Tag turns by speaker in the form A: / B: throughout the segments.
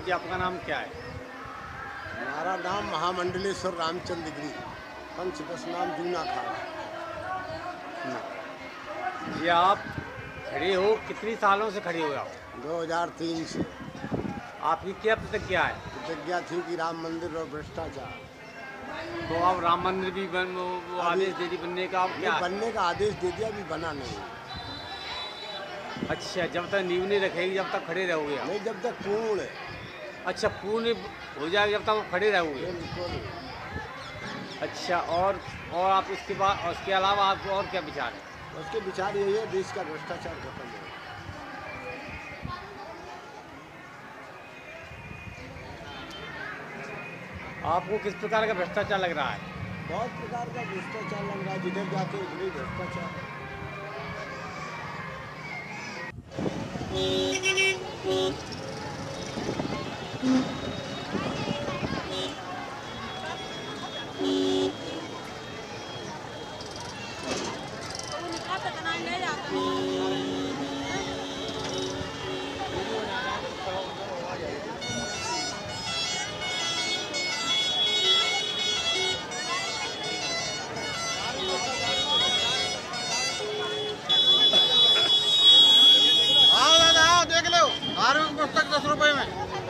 A: जी, आपका नाम क्या है?
B: हमारा नाम महामंडलेश्वर रामचंद्र गिरी, पंचदश नाम जूना खाड़ा।
A: ये आप खड़े हो, कितनी सालों से खड़े हो आप?
B: 2003 से
A: आपकी क्या प्रतिज्ञा है?
B: प्रतिज्ञा थी कि राम मंदिर और भ्रष्टाचार।
A: तो अब राम मंदिर भी वो आदेश दे दी बनने का, अब क्या है?
B: बनने का आदेश दे दिया, अभी बना नहीं।
A: अच्छा, जब तक नींव नहीं रखेगी जब तक खड़े रहोगे आप?
B: नहीं, जब तक पूर्ण है।
A: अच्छा, पूर्ण हो जाएगा जब तक वो खड़े रहोगे?
B: बिल्कुल।
A: अच्छा, और आप उसके अलावा आपको और क्या विचार है?
B: उसके विचार यही है, देश का भ्रष्टाचार खत्म हो।
A: आपको किस प्रकार का भ्रष्टाचार लग रहा है?
B: बहुत प्रकार का भ्रष्टाचार लग रहा है, जिधर जाते उधर ही भ्रष्टाचार।
C: धार्मिक पुस्तक 10 रुपए में।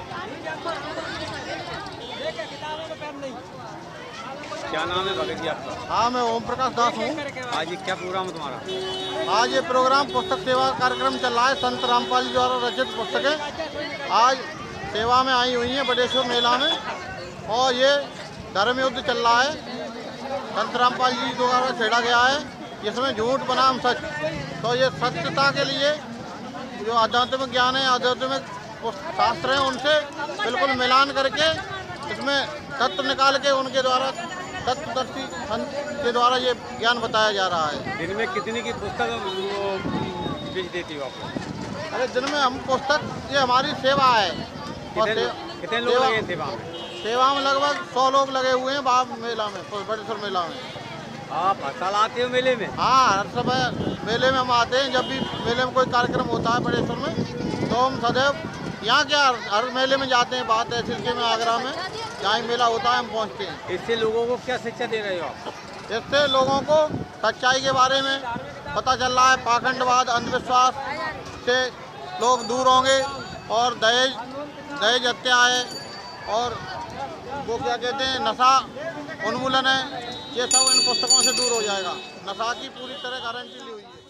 A: क्या नाम है भगत जी आपका?
C: हाँ, मैं ओम प्रकाश दास हूँ।
A: आज ये क्या प्रोग्राम है तुम्हारा?
C: आज ये प्रोग्राम पुस्तक सेवा कार्यक्रम चल रहा है। संत रामपाल जी द्वारा रचित पुस्तकें आज सेवा में आई हुई हैं बटेश्वर मेला में, और ये धर्म युद्ध चल रहा है। संत रामपाल जी द्वारा छेड़ा गया है, इसमें झूठ बनाम सच। तो ये सत्यता के लिए जो आध्यात्मिक ज्ञान है, आध्यात्मिक शास्त्र हैं, उनसे बिल्कुल मिलान करके इसमें तत्व निकाल के उनके द्वारा तत्वदर्शी संत के द्वारा ये ज्ञान बताया जा रहा है।
A: दिन में कितनी की पुस्तक बेच देती हो आप?
C: अरे दिन में हम पुस्तक, ये हमारी सेवा है।
A: कितने लोग लगे हैं सेवा में?
C: सेवा में लगभग 100 लोग लगे हुए हैं बाप मेला में, बटेश्वर मेला में।
A: आप हर साल आते हो मेले में?
C: हाँ, हर समय मेले में हम आते हैं। जब भी मेले में कोई कार्यक्रम होता है बटेश्वर में, तो हम सदैव यहाँ क्या हर मेले में जाते हैं। बात है सिलके में, आगरा में, जहाँ मेला होता है हम पहुँचते हैं।
A: इससे लोगों को क्या शिक्षा दे रहे हो आप?
C: इससे लोगों को सच्चाई के बारे में पता चल रहा है। पाखंडवाद, अंधविश्वास से लोग दूर होंगे, और दहेज हत्या है, और वो क्या कहते हैं, नशा उन्मूलन है, ये सब इन पुस्तकों से दूर हो जाएगा। नशा की पूरी तरह गारंटी ली हुई है।